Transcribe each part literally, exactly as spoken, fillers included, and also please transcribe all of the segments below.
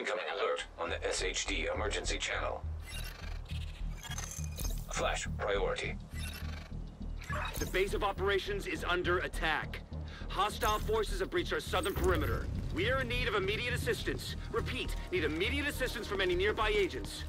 Incoming alert on the S H D emergency channel. Flash priority. The base of operations is under attack. Hostile forces have breached our southern perimeter. We are in need of immediate assistance. Repeat, need immediate assistance from any nearby agents.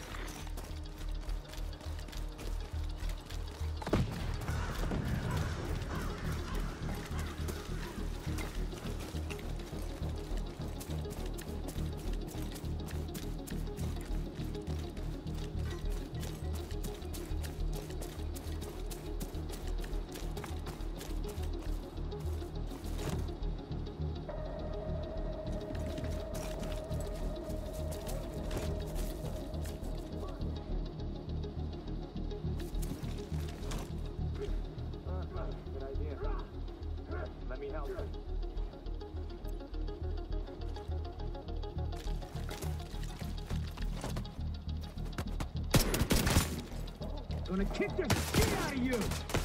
Gonna kick the shit out of you!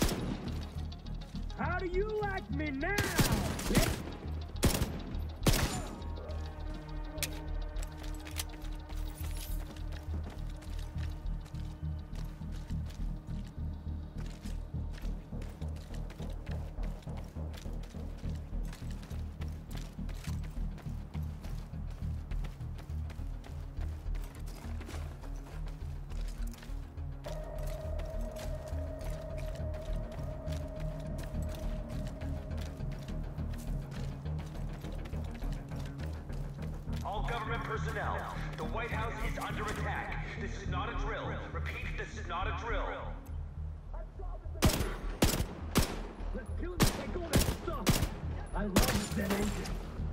How do you like me now? bitch? All government personnel, the White House is under attack. This is not a drill. Repeat, this is not a drill. Let's kill him and take all that stuff! I love that engine.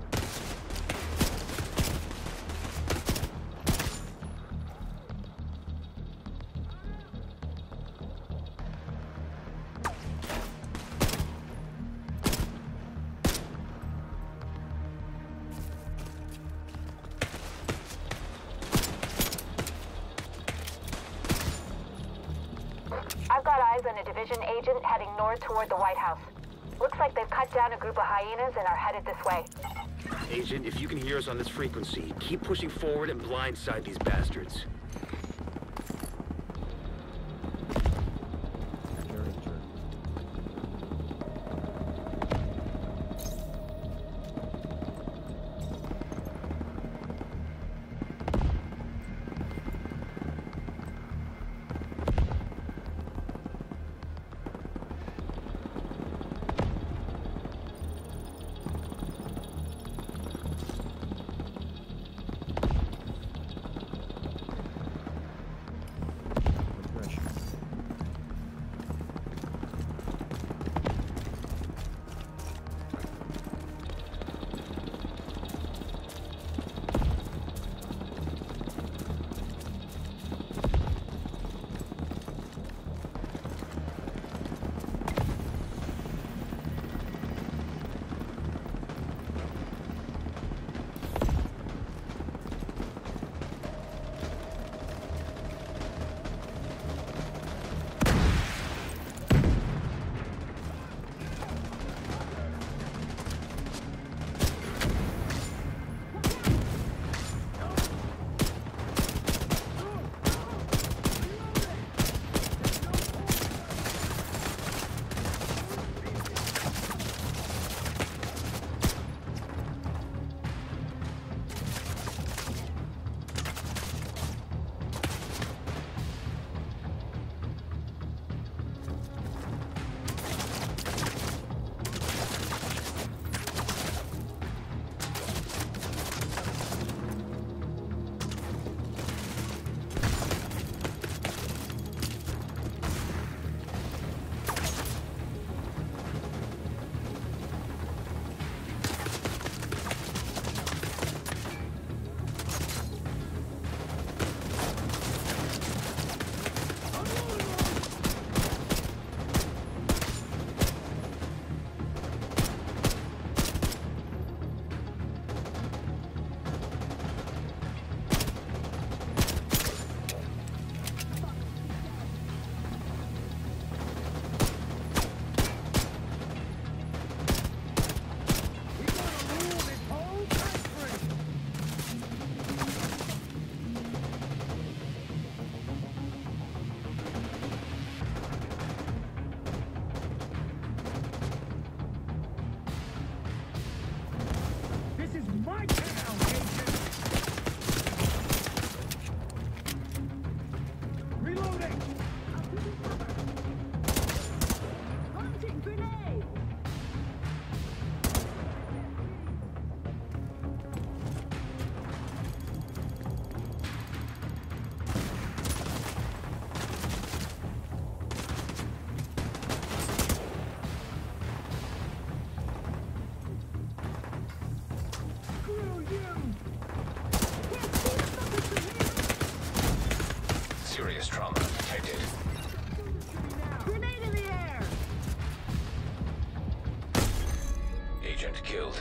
I've got eyes on a division agent heading north toward the White House. Looks like they've cut down a group of hyenas and are headed this way. Agent, if you can hear us on this frequency, keep pushing forward and blindside these bastards. agent killed.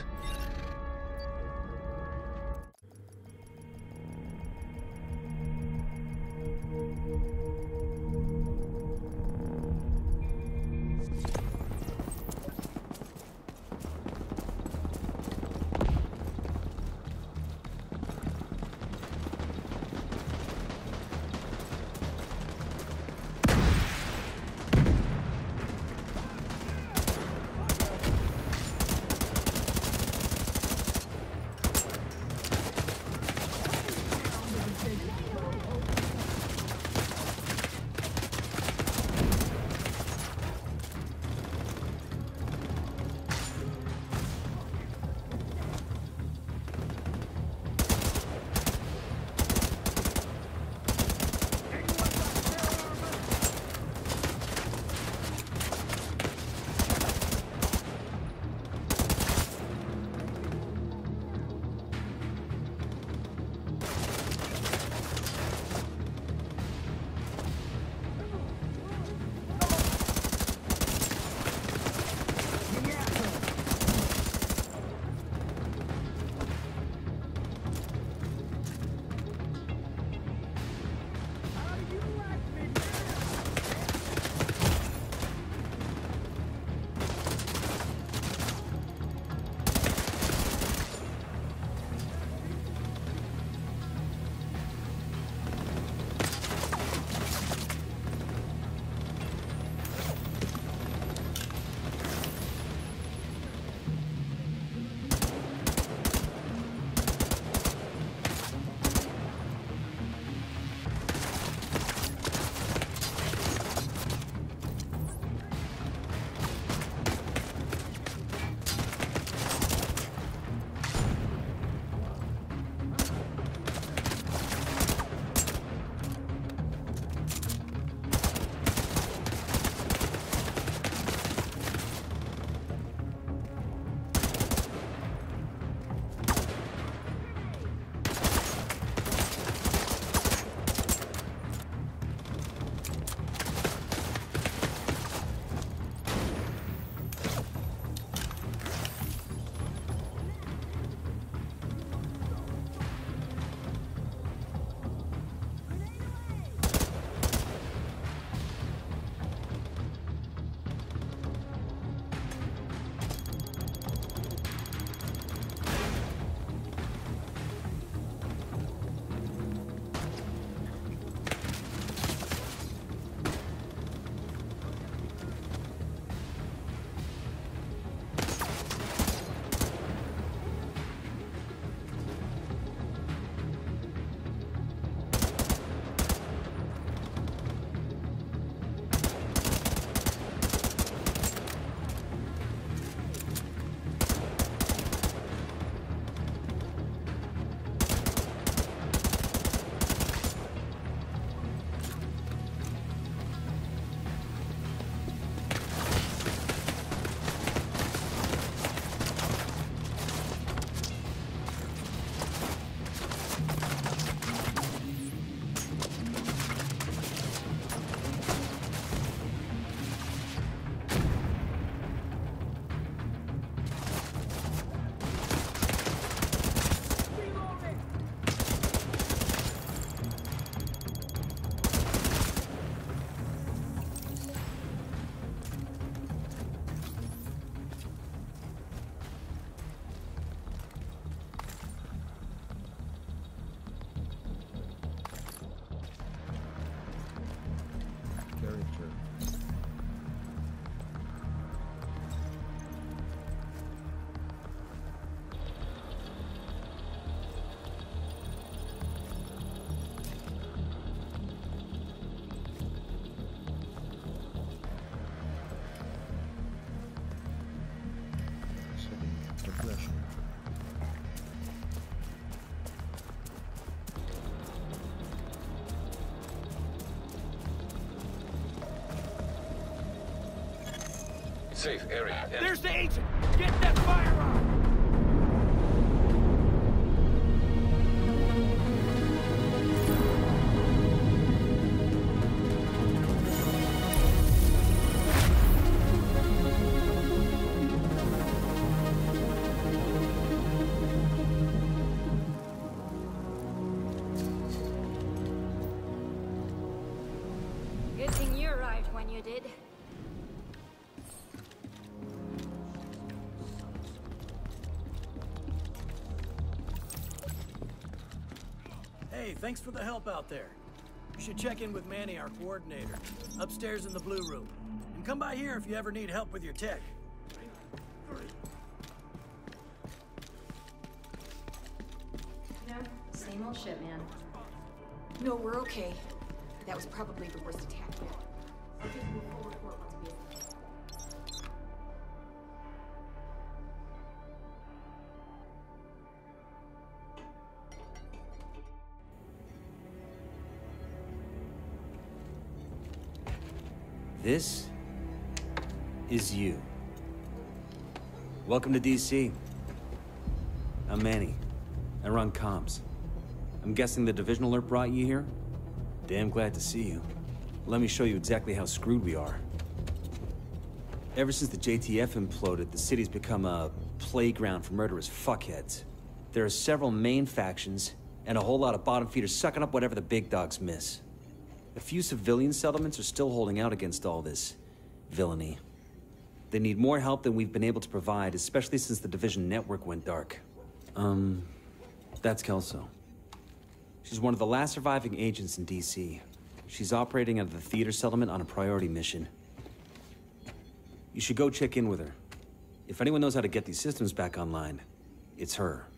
Safe area. There's the agent! Get that firearm! You did? Hey, thanks for the help out there. You should check in with Manny, our coordinator, upstairs in the blue room. And come by here if you ever need help with your tech. No, same old shit, man. No, we're okay. That was probably the worst attack yet. I'll give you a full report once we get there. This is you. Welcome to D C. I'm Manny. I run comms. I'm guessing the division alert brought you here? Damn glad to see you. Let me show you exactly how screwed we are. Ever since the J T F imploded, the city's become a playground for murderous fuckheads. There are several main factions, and a whole lot of bottom feeders sucking up whatever the big dogs miss. A few civilian settlements are still holding out against all this villainy. They need more help than we've been able to provide, especially since the Division network went dark. Um, that's Kelso. She's one of the last surviving agents in D C. She's operating out of the theater settlement on a priority mission. You should go check in with her. If anyone knows how to get these systems back online, it's her.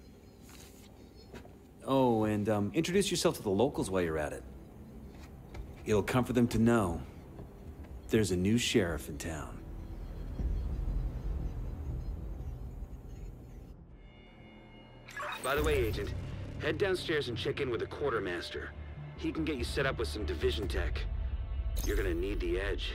Oh, and um, introduce yourself to the locals while you're at it. It'll comfort them to know there's a new sheriff in town. By the way, Agent, head downstairs and check in with the quartermaster. He can get you set up with some division tech. You're gonna need the edge.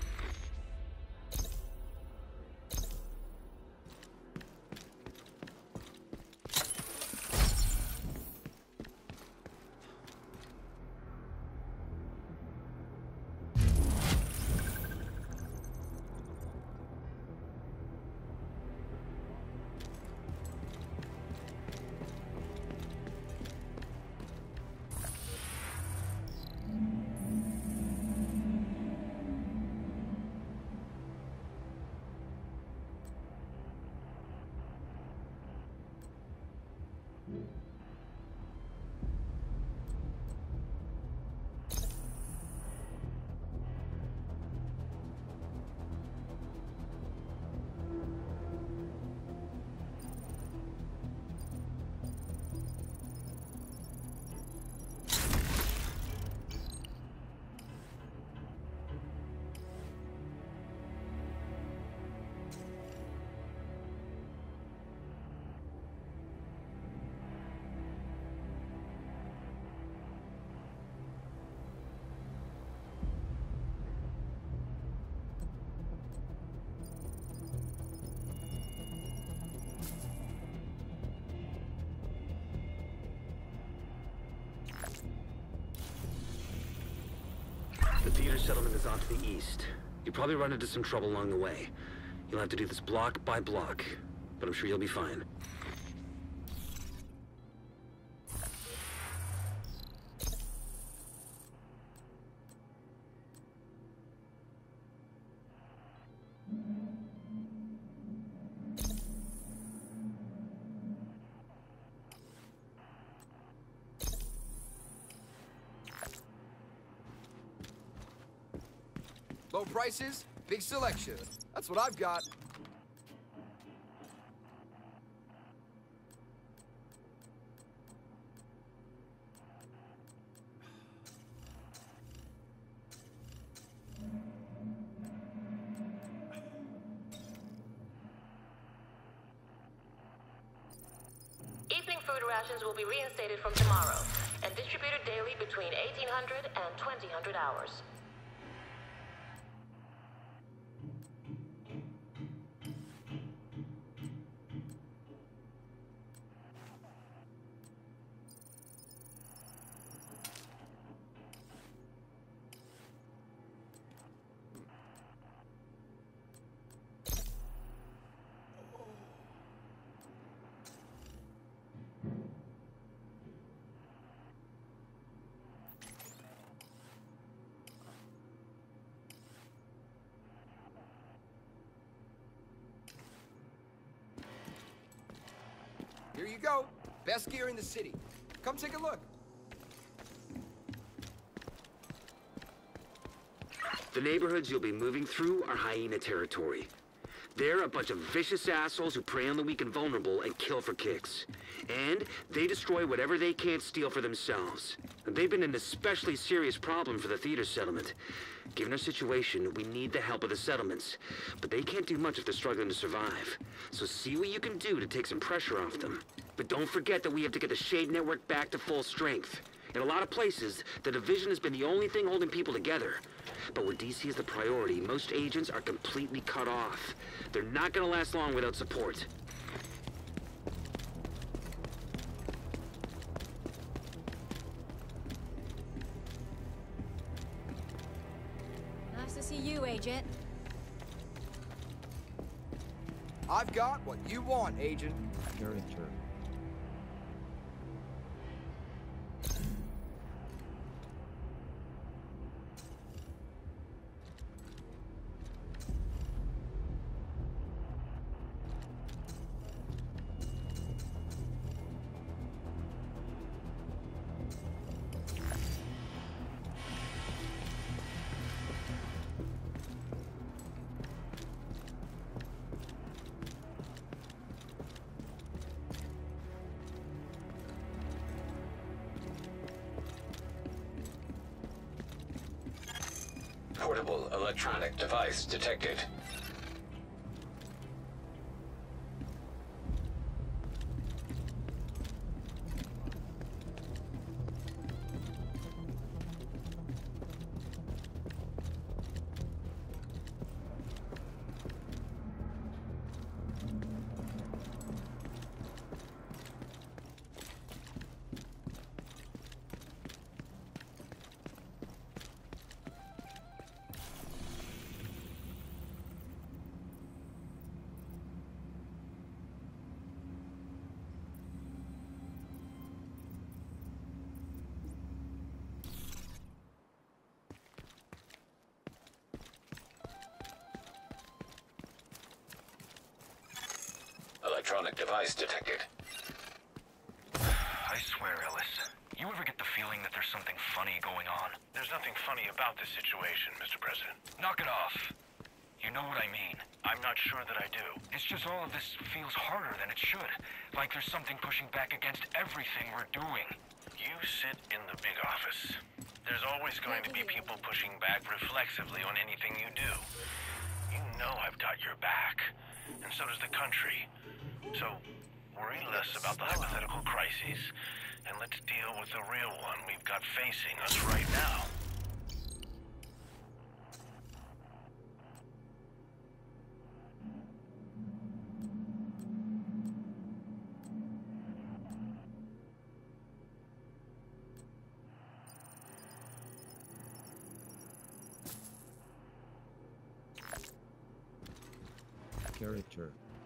The theater settlement is off to the east. You probably run into some trouble along the way. You'll have to do this block by block, but I'm sure you'll be fine. Low prices, big selection. That's what I've got. Evening food rations will be reinstated from tomorrow and distributed daily between eighteen hundred and twenty hundred hours. Here you go. Best gear in the city. Come take a look. The neighborhoods you'll be moving through are hyena territory. They're a bunch of vicious assholes who prey on the weak and vulnerable and kill for kicks. And they destroy whatever they can't steal for themselves. They've been an especially serious problem for the theater settlement. Given our situation, we need the help of the settlements. But they can't do much if they're struggling to survive. So see what you can do to take some pressure off them. But don't forget that we have to get the Shade Network back to full strength. In a lot of places, the Division has been the only thing holding people together. But where D C is the priority, most agents are completely cut off. They're not gonna last long without support. Nice to see you, Agent. I've got what you want, Agent. Character. Portable electronic device detected. Electronic device detected. I swear, Ellis, you ever get the feeling that there's something funny going on? There's nothing funny about this situation, Mister President. Knock it off. You know what I mean. I'm not sure that I do. It's just all of this feels harder than it should. Like there's something pushing back against everything we're doing. You sit in the big office. There's always going to be people pushing back reflexively on anything you do. You know I've got your back. And so does the country. So, worry less about the hypothetical crises, and let's deal with the real one we've got facing us right now. Character.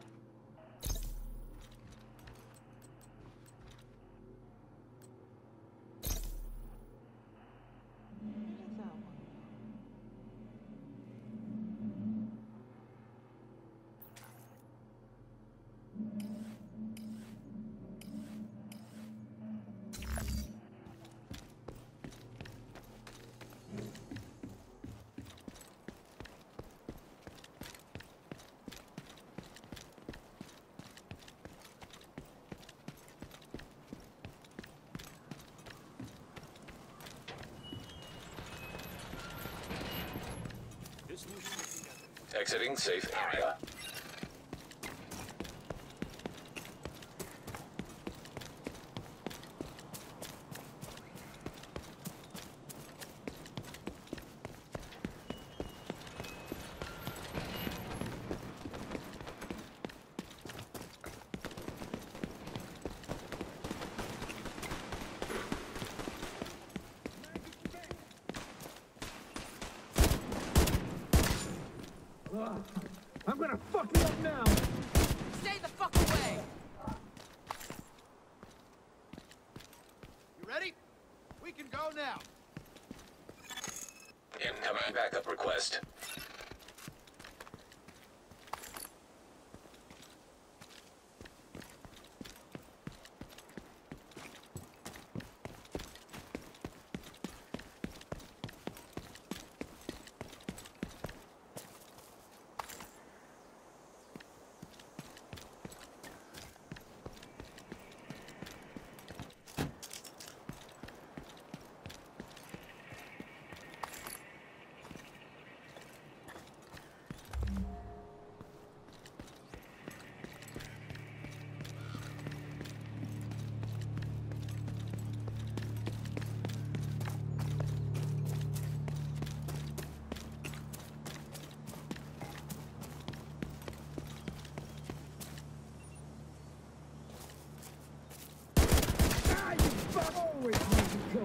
Exiting safe area. I'm gonna fuck you up now! Stay the fuck away! You ready? We can go now. Incoming backup request.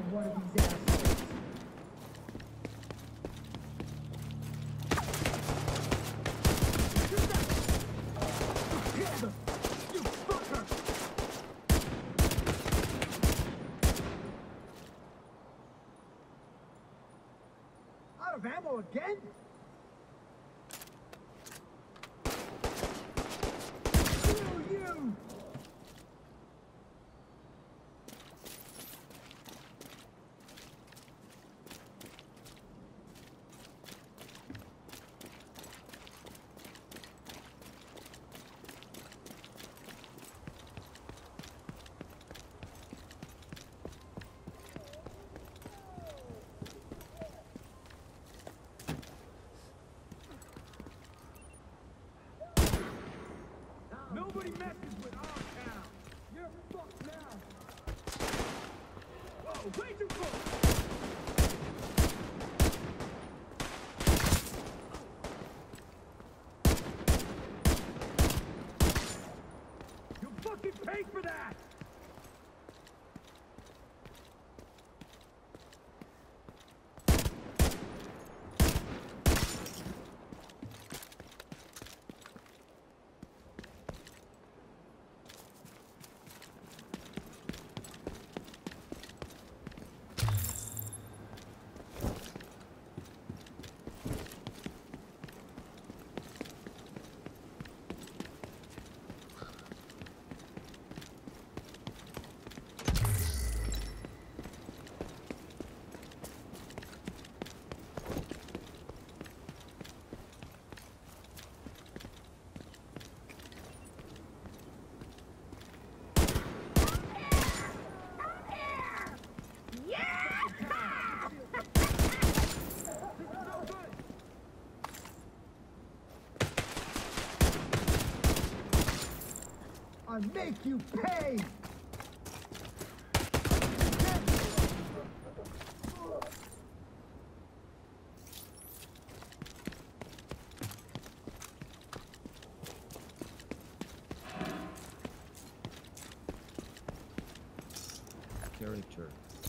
one of these assholes. You fucker! Out of ammo again? Screw you! Nobody messes with our town. You're fucked now. Whoa, way too close. You fucking paid for that. I make you pay! Character.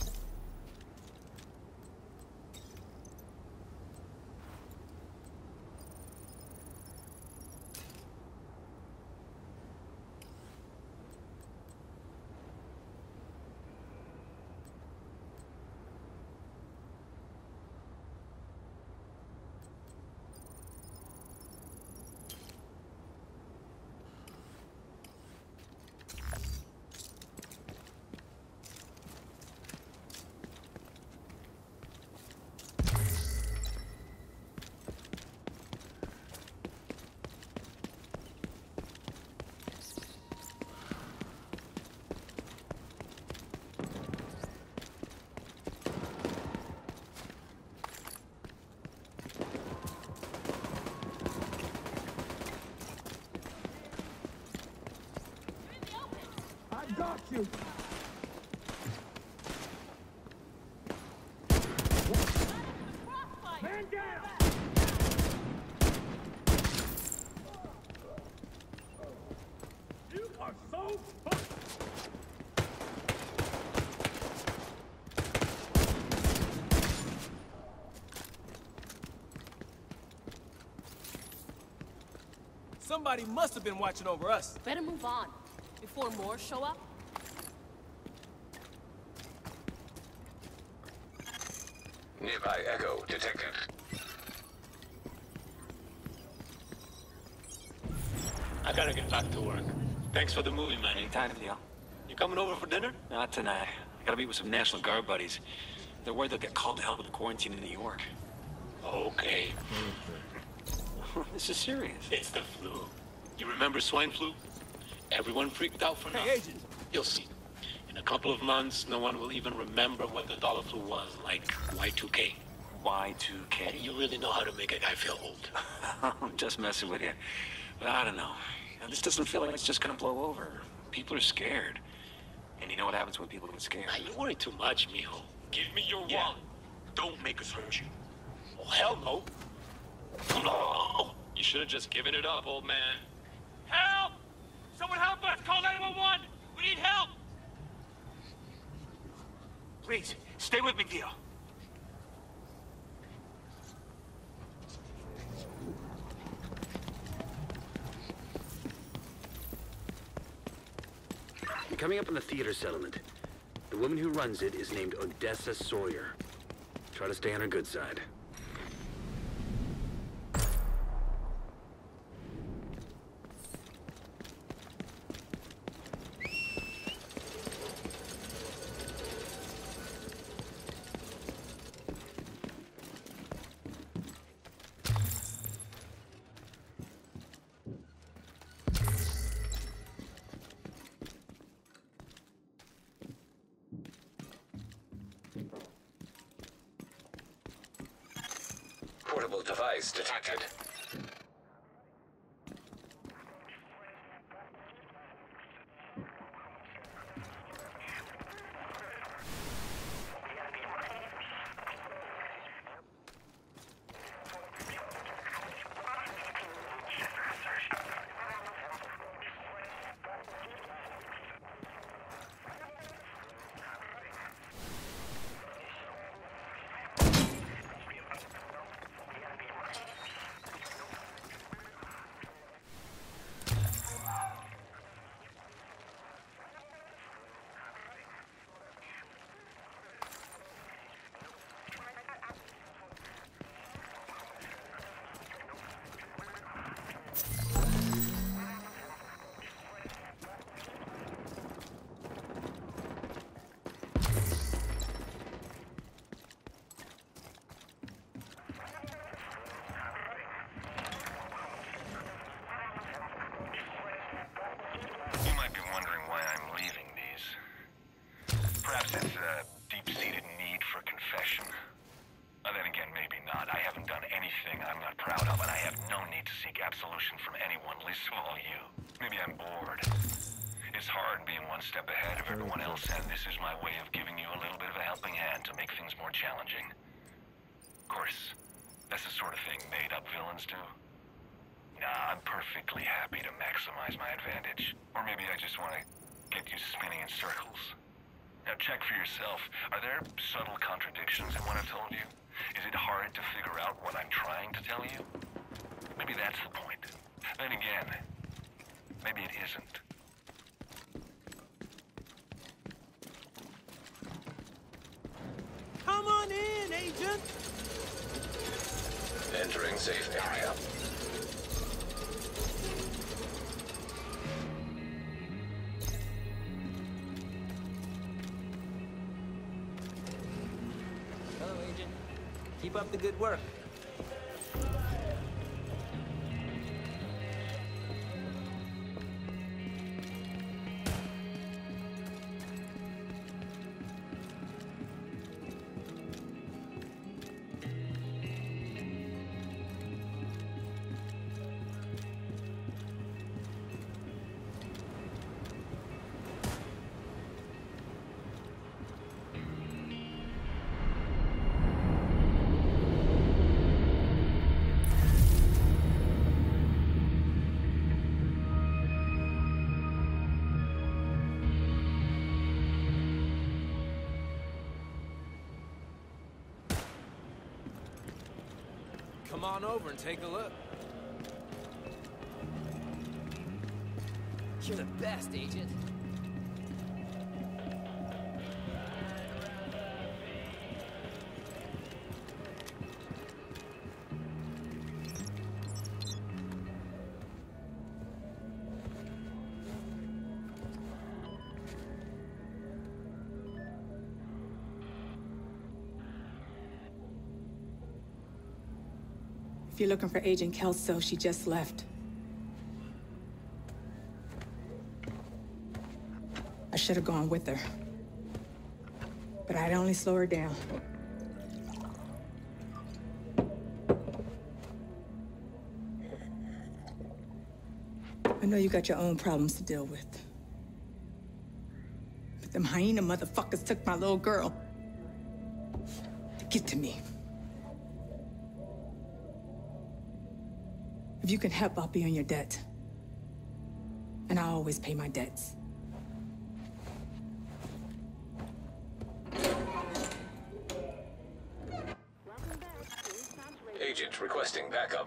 I got you! Man down! You are so fucked! Somebody must have been watching over us. Better move on before more show up. Nearby echo detected. I gotta get back to work. Thanks for the movie, man. Anytime, Leo. You coming over for dinner? Not tonight. I gotta meet with some National Guard buddies. They're worried they'll get called to hell with the quarantine in New York. Okay. This is serious. It's the flu. You remember swine flu? Everyone freaked out for now. Hey, Agent. You'll see. In a couple of months, no one will even remember what the dollar flu was, like Y two K. Y two K? You really know how to make a guy feel old. I'm just messing with you. But I don't know. You know, this doesn't feel like it's just gonna blow over. People are scared. And you know what happens when people get scared? Now, you worry too much, mijo. Give me your Yeah. wallet. Don't make us hurt you. Oh, hell no. No. You should have just given it up, old man. Help! Someone help us! Call nine one one! We need help! Please, Stay with me, Theo. You're coming up on the theater settlement. The woman who runs it is named Odessa Sawyer. Try to stay on her good side. Portable device detected. Perhaps it's a deep-seated need for confession. Uh, then again, maybe not. I haven't done anything I'm not proud of, and I have no need to seek absolution from anyone, least of all you. Maybe I'm bored. It's hard being one step ahead of everyone else, and this is my way of giving you a little bit of a helping hand to make things more challenging. Of course, that's the sort of thing made-up villains do. Nah, I'm perfectly happy to maximize my advantage. Or maybe I just want to get you spinning in circles. Now check for yourself. Are there subtle contradictions in what I've told you? Is it hard to figure out what I'm trying to tell you? Maybe that's the point. Then again, maybe it isn't. Come on in, Agent! Entering safe area. Hello, Agent. Keep up the good work. Come on over and take a look. You're the best, Agent. If you're looking for Agent Kelso, she just left. I should have gone with her. But I'd only slow her down. I know you got your own problems to deal with. But them hyena motherfuckers took my little girl. To get to me. If you can help, I'll be on your debt. And I always pay my debts. Requesting backup.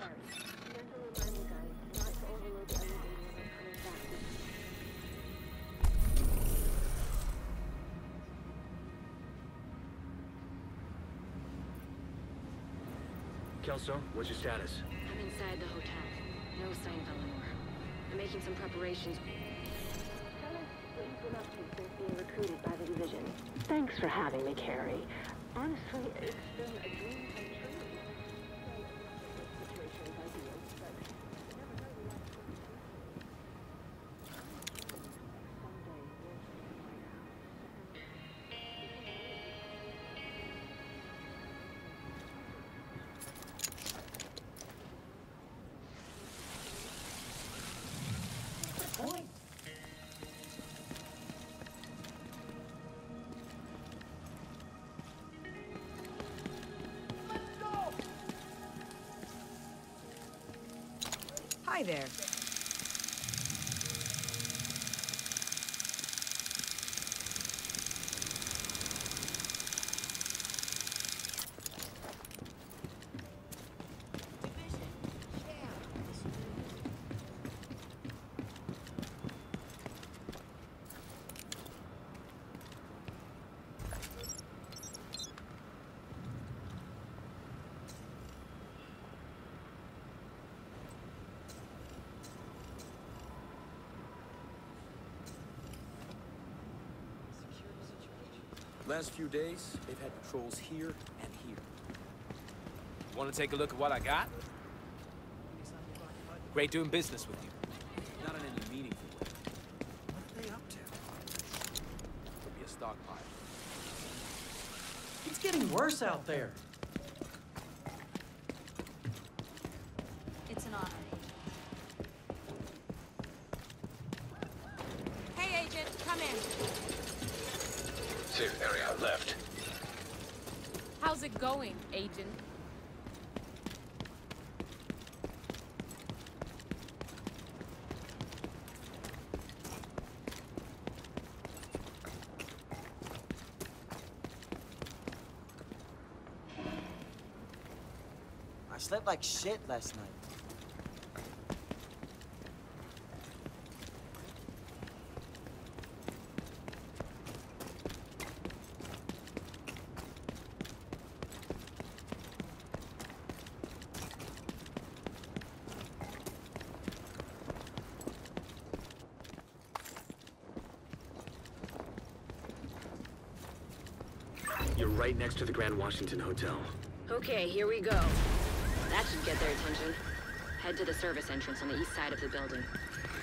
Kelso, what's your status? I'm inside the hotel. No sign of Eleanor. I'm making some preparations. Been up to since being recruited by the division. Thanks for having me, Carrie. Honestly, it's been a dream come true. Situation's ideal, but never know the last Point. Hi there. Last few days, they've had patrols here and here. Want to take a look at what I got? Great doing business with you. Not in any meaningful way. What are they up to? Could be a stockpile. It's getting worse out there. It's an honor. Hey, Agent, come in. Safe area left. How's it going, Agent? I slept like shit last night. You're right next to the Grand Washington Hotel. Okay, here we go. That should get their attention. Head to the service entrance on the east side of the building.